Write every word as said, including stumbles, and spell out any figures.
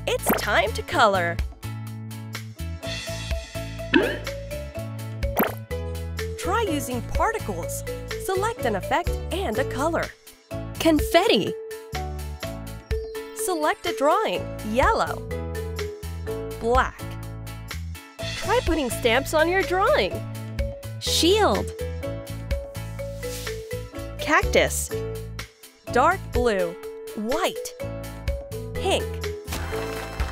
It's time to color. Try using particles. Select an effect and a color. Confetti. Select a drawing. Yellow. Black. Try putting stamps on your drawing. Shield. Cactus. Dark blue. White. Pink.